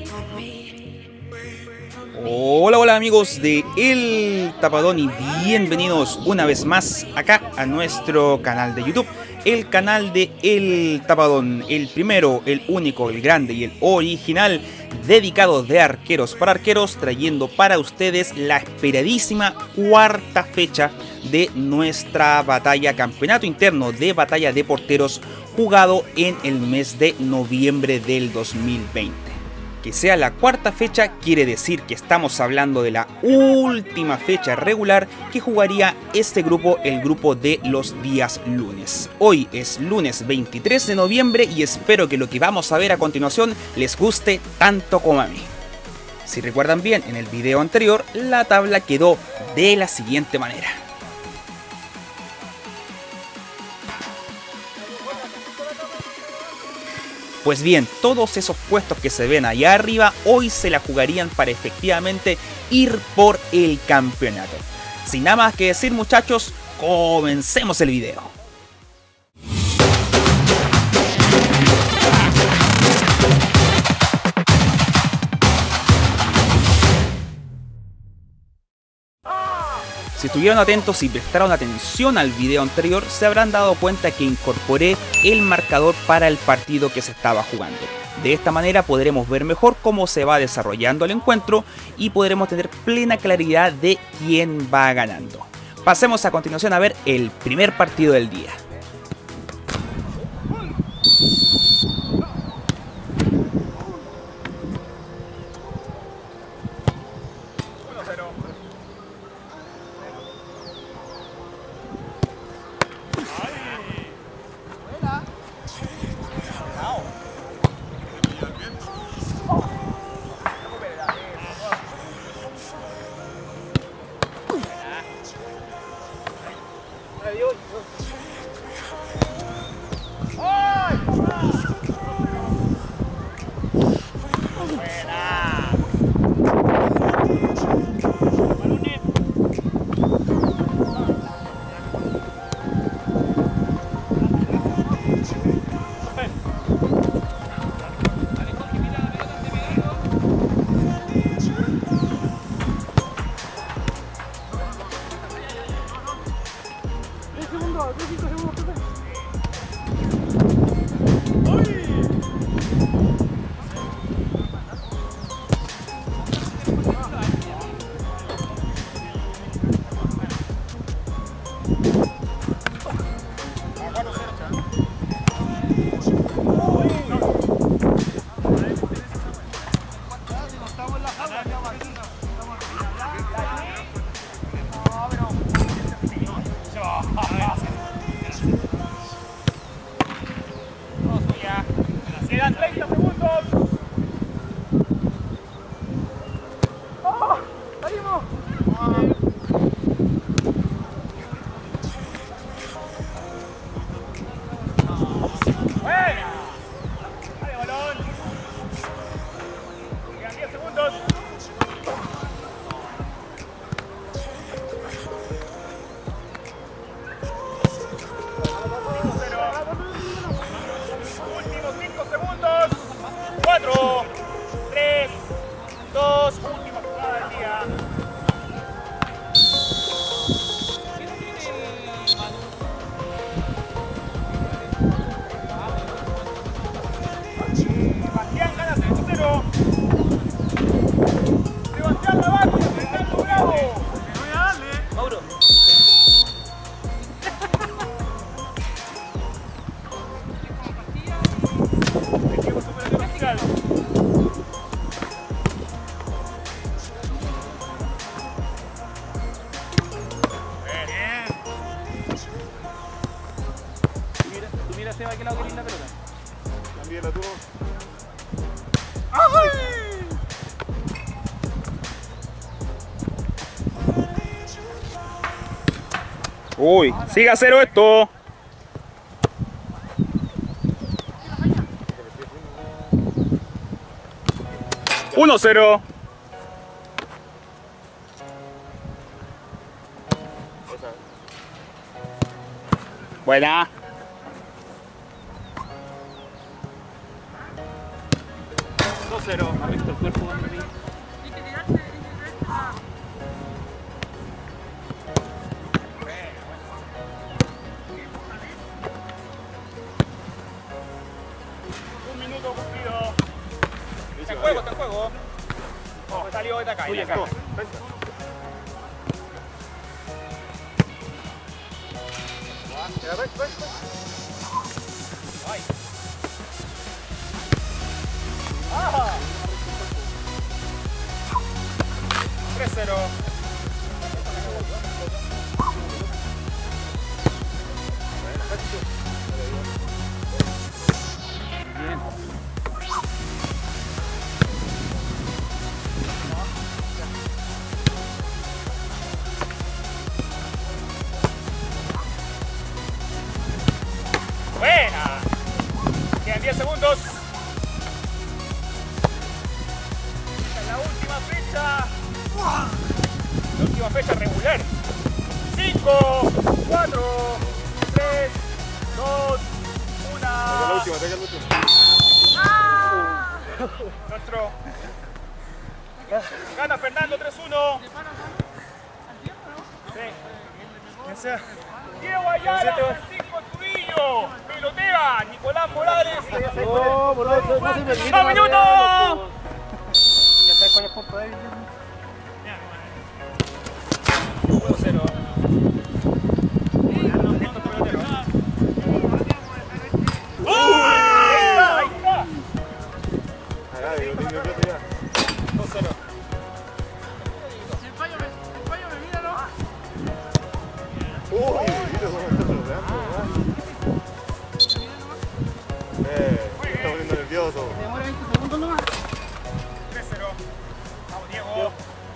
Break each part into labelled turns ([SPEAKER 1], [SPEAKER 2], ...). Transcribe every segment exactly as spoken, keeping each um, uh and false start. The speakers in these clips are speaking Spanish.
[SPEAKER 1] Hola, hola amigos de El Tapadón y bienvenidos una vez más acá a nuestro canal de YouTube, el canal de El Tapadón, el primero, el único, el grande y el original dedicado de arqueros para arqueros, trayendo para ustedes la esperadísima cuarta fecha de nuestra batalla campeonato interno de batalla de porteros jugado en el mes de noviembre del dos mil veinte. Que sea la cuarta fecha quiere decir que estamos hablando de la última fecha regular que jugaría este grupo, el grupo de los días lunes. Hoy es lunes veintitrés de noviembre y espero que lo que vamos a ver a continuación les guste tanto como a mí. Si recuerdan bien, en el video anterior la tabla quedó de la siguiente manera. Pues bien, todos esos puestos que se ven allá arriba hoy se la jugarían para efectivamente ir por el campeonato. Sin nada más que decir, muchachos, comencemos el video. Si estuvieron atentos y prestaron atención al video anterior, se habrán dado cuenta que incorporé el marcador para el partido que se estaba jugando. De esta manera podremos ver mejor cómo se va desarrollando el encuentro y podremos tener plena claridad de quién va ganando. Pasemos a continuación a ver el primer partido del día.
[SPEAKER 2] Quedan treinta segundos. ¡Oh! ¡Salimos! ¡Buena! ¡Dale, balón! Quedan diez segundos. Últimos cinco segundos. cuatro, tres, dos, última jugada del día. Sebastián gana seis cero. Sebastián Navarro, Fernando Bravo. Me voy a darle. Mauro. Equipo superior oficial. Seba, ¿qué lado querés la pelota? También la tuvo. ¡Ay!
[SPEAKER 1] Uy, siga cero esto. uno cero. Buena.
[SPEAKER 2] dos cero. ¿Has visto el cuerpo cuando vi?
[SPEAKER 3] Un minuto cumplido. Está en juego, está en juego. Oh, salió de acá.
[SPEAKER 2] Oye,
[SPEAKER 3] acá.
[SPEAKER 2] acá.
[SPEAKER 3] Ay. ¡Ah! tres cero.
[SPEAKER 2] Bien.
[SPEAKER 3] Buena. Quedan diez segundos. Esta es la última fecha. La última fecha regular. cinco, cuatro, tres, dos, uno.
[SPEAKER 4] La última, la última.
[SPEAKER 3] Nuestro. Gana Fernando tres uno. Sí.
[SPEAKER 4] ¿Quién sea?
[SPEAKER 3] Diego Ayala, Francisco Trujillo, pelotea, Nicolás Morales.
[SPEAKER 4] No, por favor, no se permite.
[SPEAKER 3] ¡Dos minutos!
[SPEAKER 2] ¿Ya sabes cuál es el punto débil?
[SPEAKER 3] uno cero. Ahí está, ahí está.
[SPEAKER 4] Ah, yo tengo que tirar.
[SPEAKER 3] dos cero.
[SPEAKER 4] Uy, mira cómo está saludando. Eh, me está poniendo nervioso.
[SPEAKER 2] Demora veinte segundos nomás.
[SPEAKER 3] tres cero. Vamos, Diego.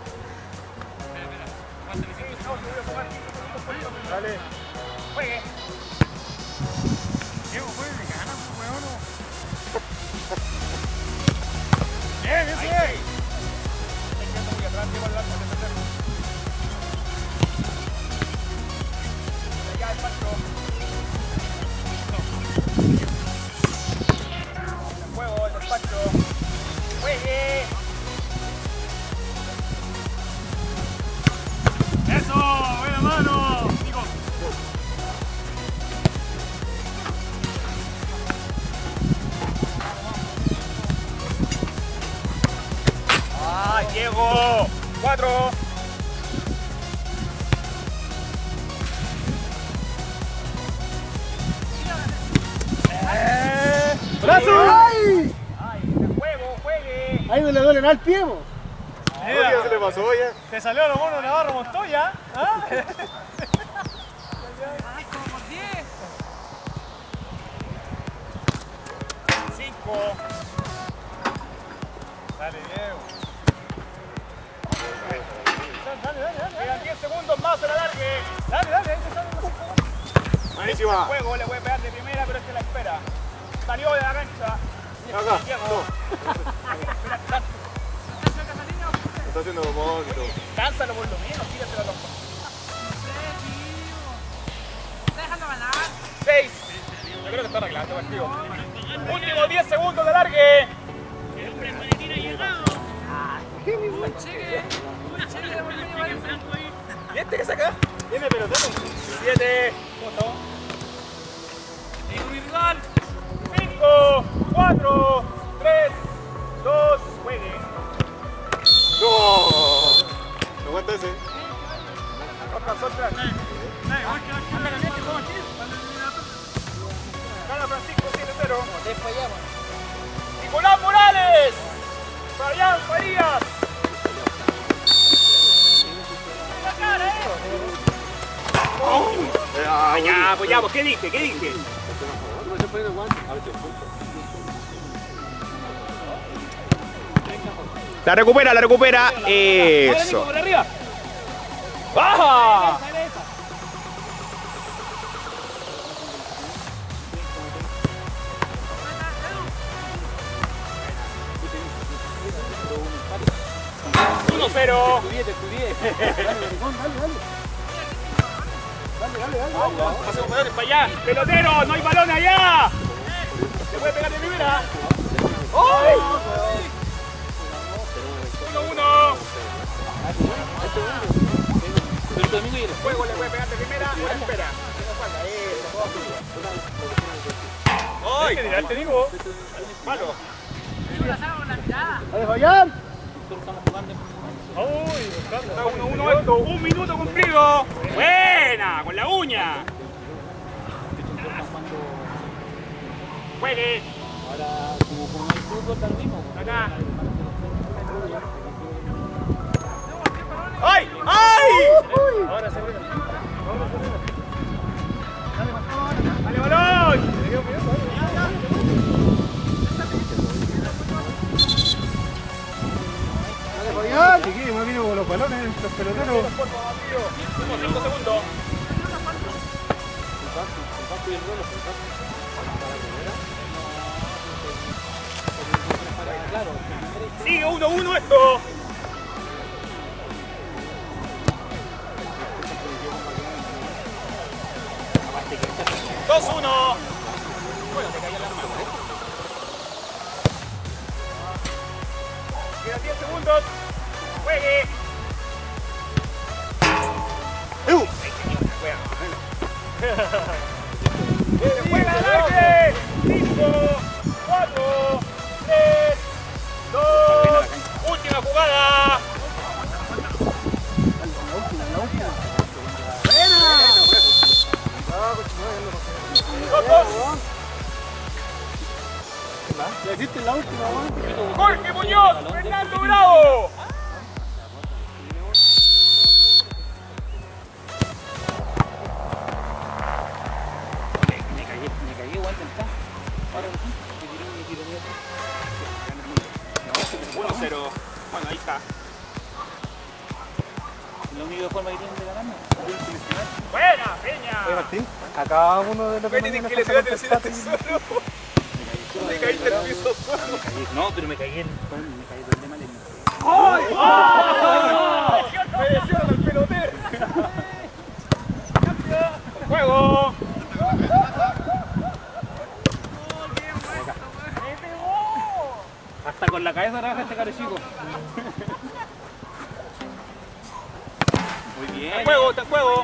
[SPEAKER 4] Dale.
[SPEAKER 3] Juegue. Diego, juegue, le gana, weón. Bien, bien, bien. Hay que andar muy atrás, Diego, al arco, defender. Ya, el Pancho. En juego, el despacho. Juegue. Eso, buena mano. Digo. Ah, Diego. Cuatro. Eh.
[SPEAKER 4] ¡Brazo! ¡Ay!
[SPEAKER 3] Ay, en juego, juegue.
[SPEAKER 4] Ahí no le duele nada el pie, po.
[SPEAKER 2] Mira.
[SPEAKER 4] ¿Qué se le pasó ya?
[SPEAKER 2] Te salió lo mono Navarro Montoya. ¿Ah?
[SPEAKER 3] Cinco.
[SPEAKER 2] Dale, Diego. Dale, dale, dale.
[SPEAKER 3] Quedan diez segundos más, se la largue.
[SPEAKER 2] Dale, dale, ahí te salen los cinco.
[SPEAKER 4] Buenísima.
[SPEAKER 3] Juego, le voy a pegar de primera, pero este la espera. Salió de la cancha.
[SPEAKER 4] Acá.
[SPEAKER 3] Diego.
[SPEAKER 4] No. Está haciendo propósito.
[SPEAKER 3] Cánsalo por lo menos, tíratelo a los dos. Seis. Yo creo que está arreglando el partido. Último diez segundos de largue. ¿Y este que saca?
[SPEAKER 2] Viene pelotero.
[SPEAKER 3] Siete. Cinco, cuatro, tres, dos, juegue.
[SPEAKER 4] ¡No! ¿No aguanta ese?
[SPEAKER 3] Otra, otra. Gana Francisco siete cero. Nicolás Morales. Fabián Farías. La cara, eh.
[SPEAKER 4] Ah,
[SPEAKER 3] Ya, pues ya, pues, ¿qué dije? ¿Qué dije? La recupera, la recupera. Eso.
[SPEAKER 2] Por arriba.
[SPEAKER 3] ¡Baja! uno cero. Pasemos jugadores para allá. Pelotero, no hay balón allá. Se puede pegar de primera. ¡Oh!
[SPEAKER 2] Pero el domingo y el
[SPEAKER 3] Juego le puede pegar de primera o la espera. ¡Ay! ¿Qué dirás, te digo? Malo.
[SPEAKER 4] ¡Ahí, Fabián!
[SPEAKER 2] estamos jugando.
[SPEAKER 3] ¡Uy! Está uno uno esto. Un minuto cumplido. ¡Buena! Con la uña. Juegue.
[SPEAKER 2] Ahora, como como el fútbol, está lo mismo.
[SPEAKER 3] Acá. ¡Ay! ¡Ay! Ahora se ve. ¡Dale, balón!
[SPEAKER 4] ¡Dale, Fabián! Si quiere, más vino con los balones, los peloteros.
[SPEAKER 3] Últimos cinco segundos. Sigue uno uno esto. dos uno. Bueno, te cayó la mano. Quedan diez segundos. Juegue. ¡Uh! ¡Juega al aire! cinco, cuatro, tres, dos, última jugada.
[SPEAKER 4] Ya hiciste la última, weón.
[SPEAKER 3] Jorge Muñoz, Fernando Bravo.
[SPEAKER 2] Me cagué, me cagué, igual está. Ahora me tiré un tiro mío.
[SPEAKER 3] uno cero. Bueno, ahí está.
[SPEAKER 2] La única forma que tienen de ganarme.
[SPEAKER 3] Buena, Peña.
[SPEAKER 4] Oye, Martín, a cada uno de los
[SPEAKER 3] Me tienen que le pegaste el siete solo. Me caíste en el piso solo.
[SPEAKER 2] No, pero me caí en me caí de mal en
[SPEAKER 3] ¡Ay! ¡Ay! Me lesionan al pelotero. ¡Juego!
[SPEAKER 2] hasta con la cabeza trabaja este caro chico. Muy bien.
[SPEAKER 3] ¡Te juego, te juego!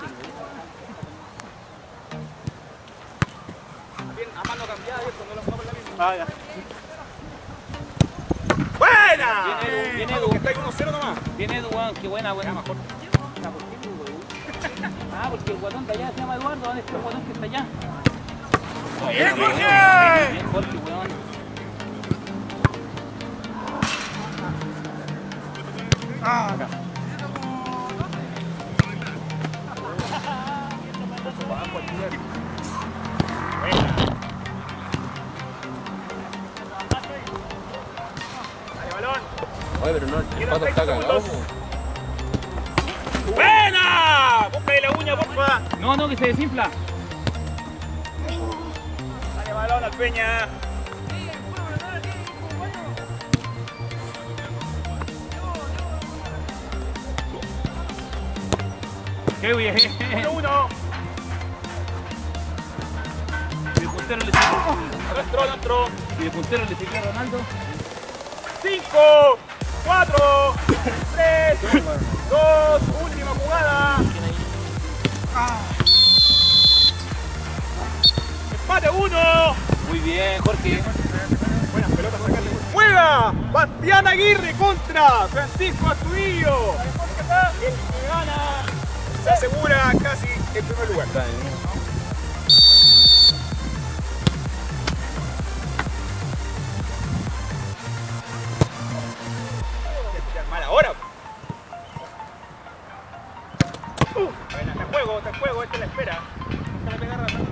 [SPEAKER 3] Bien, a mano cambiada, ¿cierto? No lo jugamos la misma.
[SPEAKER 4] Ah, ya.
[SPEAKER 3] ¡Buena!
[SPEAKER 2] Bien, Edu, bien, Edu.
[SPEAKER 3] Vamos, que está ahí uno cero nomás.
[SPEAKER 2] Bien Edu, weón, qué buena, buena. Mejor. Ah, ¿por qué Edu, weón? Ah, porque el guatón de allá se llama Eduardo, ¿dónde está el guatón que está allá?
[SPEAKER 3] ¡Bien, Jorge!
[SPEAKER 2] Bien, Jorge, weón.
[SPEAKER 3] Ah, acá. Dale, balón.
[SPEAKER 5] Oye, pero no, el
[SPEAKER 3] Quedan
[SPEAKER 5] pato está
[SPEAKER 3] treinta
[SPEAKER 5] cagado.
[SPEAKER 3] segundos. ¡Buena! Búscale la uña, porfa.
[SPEAKER 2] No, no, que se desinfla.
[SPEAKER 3] Dale, balón al Peña.
[SPEAKER 2] Qué bien.
[SPEAKER 3] uno uno.
[SPEAKER 2] Y de puntero le sirvió.
[SPEAKER 3] Nuestro, nuestro.
[SPEAKER 2] Y de puntero le sirvió a Ronaldo.
[SPEAKER 3] cinco, cuatro, tres, dos, última jugada. Empate uno.
[SPEAKER 2] Muy bien, Jorge.
[SPEAKER 3] Buenas pelotas, sacarle. ¡Juega! Bastián Aguirre contra Francisco Astudillo. El que gana se asegura casi el primer lugar. Mala hora. Uh, bueno, está en juego, está en juego, esta es la espera. Esta la pega rata.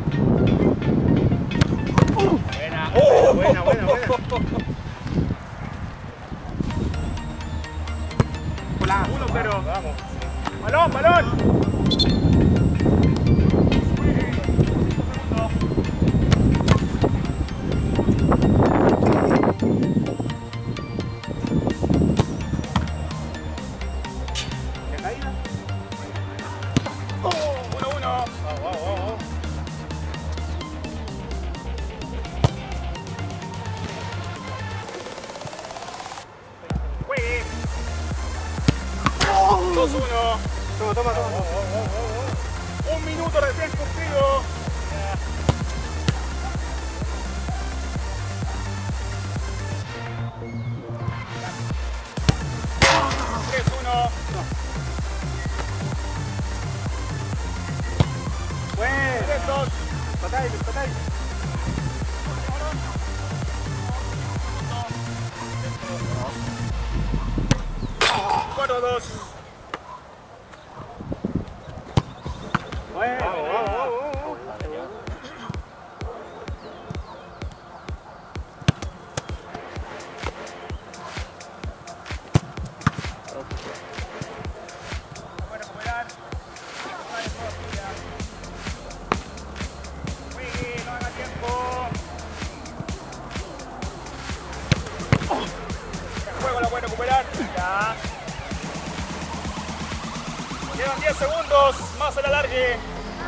[SPEAKER 3] Uh, buena, oh, buena, buena, buena. uno cero. Vamos. Balón, balón. ¿Qué caída? uno uno. Vamos, vamos, vamos. dos uno. Toma, toma, toma. Un minuto recién cumplido. tres uno. Bueno. tres dos. Patay, patay. cuatro dos. Bueno, vamos, vamos, vamos. Voy a recuperar. Juegue, no haga tiempo. El juego lo voy a recuperar. Ya. Quedan diez segundos más al alargue.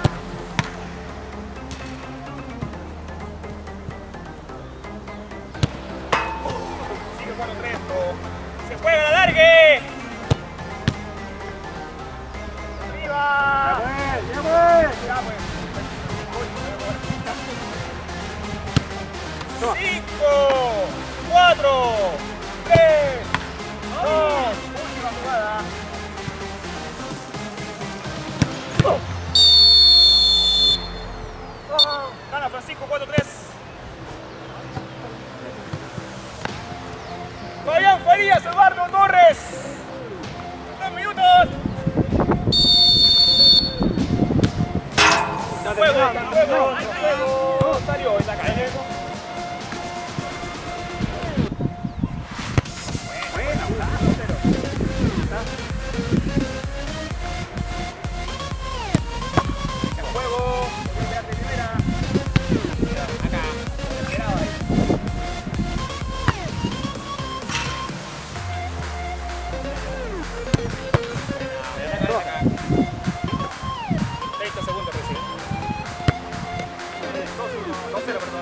[SPEAKER 3] Sigue cuatro tres. Se juega el alargue. ¡Arriba! ¡Ya pues! ¡Ya pues! cinco, cuatro, tres, dos, última jugada. Gana Francisco cuatro tres. Fabián Farías, Eduardo Torres. Dos minutos. Juego, juego, juego. Salió en la calle. Buena, el juego. Primera. Acá. Esperaba ahí. treinta segundos recién. dos cero, perdón.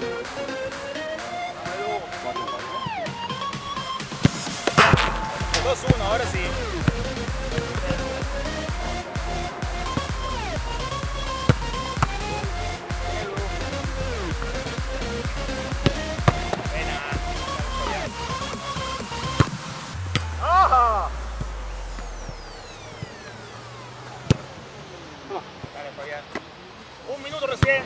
[SPEAKER 3] dos uno, ahora sí. ¡Ajá! Dale, Fabián. Un minuto recién.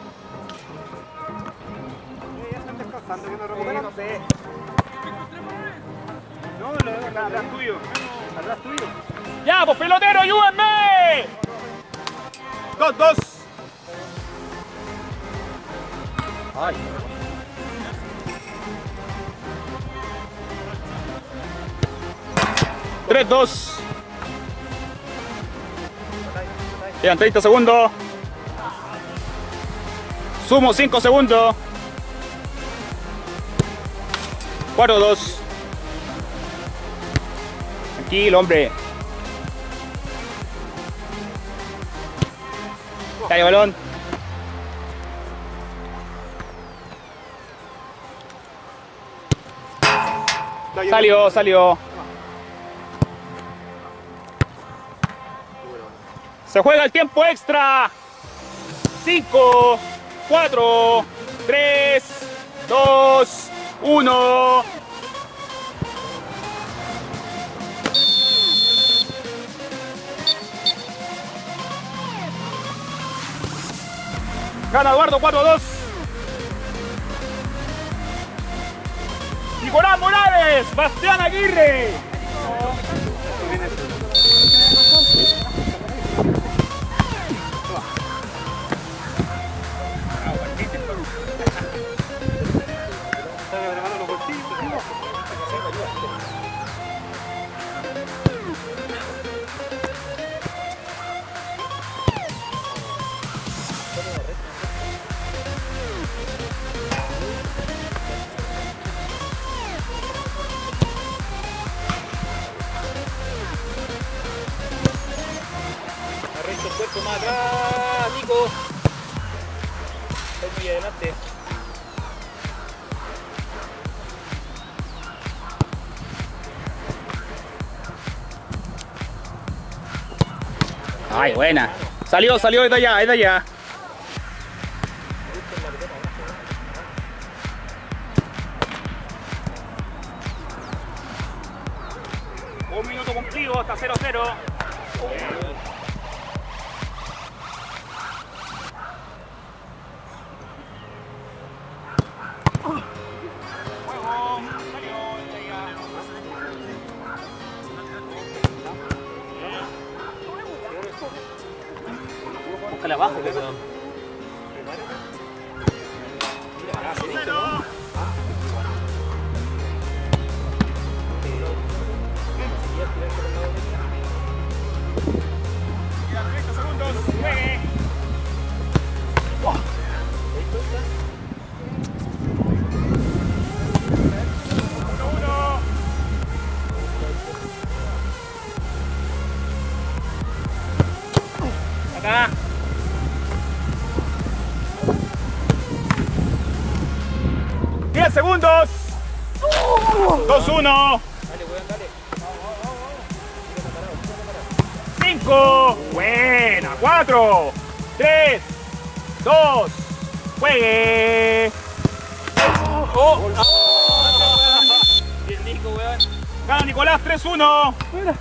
[SPEAKER 4] Ya están descansando, que no
[SPEAKER 3] Sí,
[SPEAKER 4] recuperan.
[SPEAKER 3] no sé.
[SPEAKER 4] No, lo veo acá, atrás tuyo. Atrás tuyo.
[SPEAKER 3] ¡Ya, pues pelotero, ayúdenme! dos dos.
[SPEAKER 4] Ay.
[SPEAKER 3] tres dos. Quedan treinta segundos. Sumo cinco segundos. cuatro dos. Tranquilo, hombre. Cae balón. Salió, salió. Se juega el tiempo extra. cinco, cuatro, tres, dos, uno. Gana Eduardo cuatro dos. Nicolás Morales, Bastián Aguirre. Arrecho el cuerpo más atrás, Nico. Estoy muy adelante.
[SPEAKER 2] Ay, buena. Salió, salió, es de allá, es de allá. Un minuto cumplido, hasta cero cero. Búscale abajo, que weón.
[SPEAKER 3] Quedan treinta segundos. Juegue. uno uno.
[SPEAKER 2] Acá.
[SPEAKER 3] diez segundos. dos uno. cinco. Buena. cuatro. tres. dos. Juegue. Oh.
[SPEAKER 2] Bien, Nico, weón.
[SPEAKER 3] Gana Nicolás tres uno.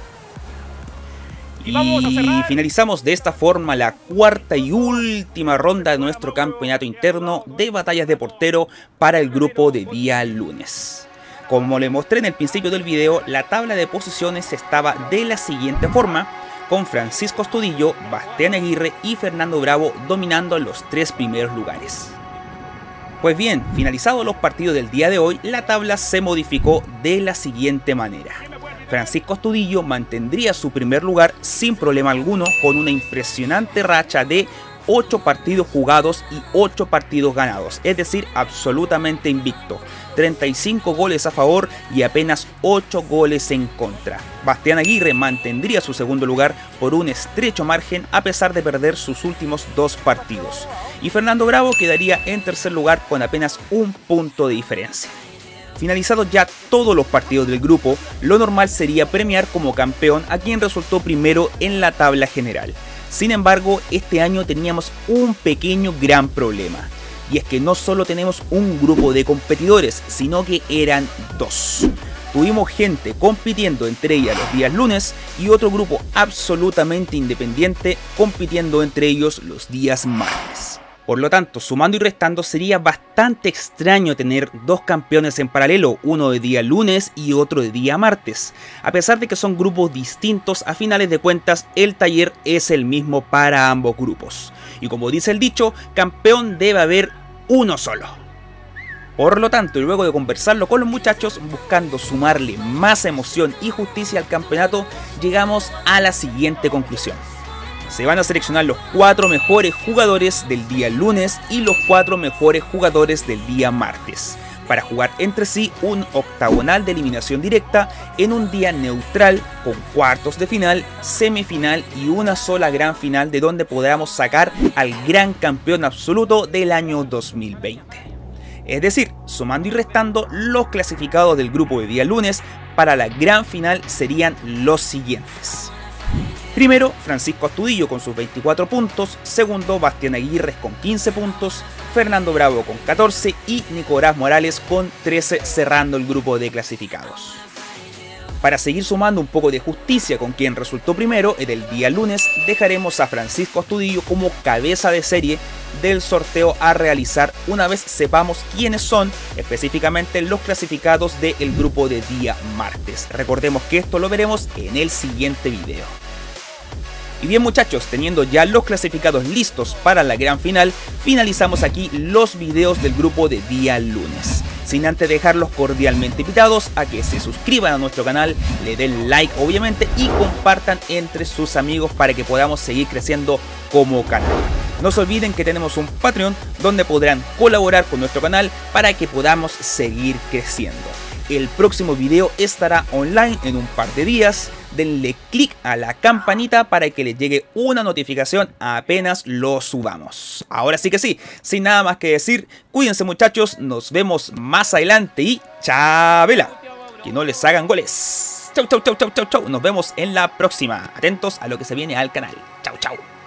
[SPEAKER 3] Y vamos a
[SPEAKER 1] Y
[SPEAKER 3] cerrar.
[SPEAKER 1] finalizamos de esta forma la cuarta y última ronda de nuestro campeonato interno de batallas de portero para el grupo de día lunes. Como les mostré en el principio del video, la tabla de posiciones estaba de la siguiente forma, con Francisco Astudillo, Bastián Aguirre y Fernando Bravo dominando los tres primeros lugares. Pues bien, finalizados los partidos del día de hoy, la tabla se modificó de la siguiente manera. Francisco Astudillo mantendría su primer lugar sin problema alguno, con una impresionante racha de ocho partidos jugados y ocho partidos ganados, es decir, absolutamente invicto. treinta y cinco goles a favor y apenas ocho goles en contra. Bastián Aguirre mantendría su segundo lugar por un estrecho margen a pesar de perder sus últimos dos partidos. Y Fernando Bravo quedaría en tercer lugar con apenas un punto de diferencia. Finalizados ya todos los partidos del grupo, lo normal sería premiar como campeón a quien resultó primero en la tabla general. Sin embargo, este año teníamos un pequeño gran problema. Y es que no solo tenemos un grupo de competidores, sino que eran dos. Tuvimos gente compitiendo entre ellas los días lunes y otro grupo absolutamente independiente compitiendo entre ellos los días martes. Por lo tanto, sumando y restando, sería bastante extraño tener dos campeones en paralelo, uno de día lunes y otro de día martes. A pesar de que son grupos distintos, a finales de cuentas el taller es el mismo para ambos grupos. Y como dice el dicho, campeón debe haber uno solo. Por lo tanto, y luego de conversarlo con los muchachos, buscando sumarle más emoción y justicia al campeonato, llegamos a la siguiente conclusión. Se van a seleccionar los cuatro mejores jugadores del día lunes y los cuatro mejores jugadores del día martes, para jugar entre sí un octagonal de eliminación directa en un día neutral con cuartos de final, semifinal y una sola gran final, de donde podamos sacar al gran campeón absoluto del año dos mil veinte. Es decir, sumando y restando, los clasificados del grupo de día lunes para la gran final serían los siguientes. Primero, Francisco Astudillo con sus veinticuatro puntos, segundo, Bastián Aguirre con quince puntos, Fernando Bravo con catorce y Nicolás Morales con trece, cerrando el grupo de clasificados. Para seguir sumando un poco de justicia con quien resultó primero, en el día lunes dejaremos a Francisco Astudillo como cabeza de serie del sorteo a realizar una vez sepamos quiénes son específicamente los clasificados del grupo de día martes. Recordemos que esto lo veremos en el siguiente video. Y bien muchachos, teniendo ya los clasificados listos para la gran final, finalizamos aquí los videos del grupo de día lunes. Sin antes dejarlos cordialmente invitados a que se suscriban a nuestro canal, le den like obviamente y compartan entre sus amigos para que podamos seguir creciendo como canal. No se olviden que tenemos un Patreon donde podrán colaborar con nuestro canal para que podamos seguir creciendo. El próximo video estará online en un par de días. Denle click a la campanita para que les llegue una notificación apenas lo subamos. Ahora sí que sí, sin nada más que decir, cuídense muchachos, nos vemos más adelante y ¡chavela! Que no les hagan goles. Chau, chau, chau, chau, chau, chau. Nos vemos en la próxima. Atentos a lo que se viene al canal. Chau, chau.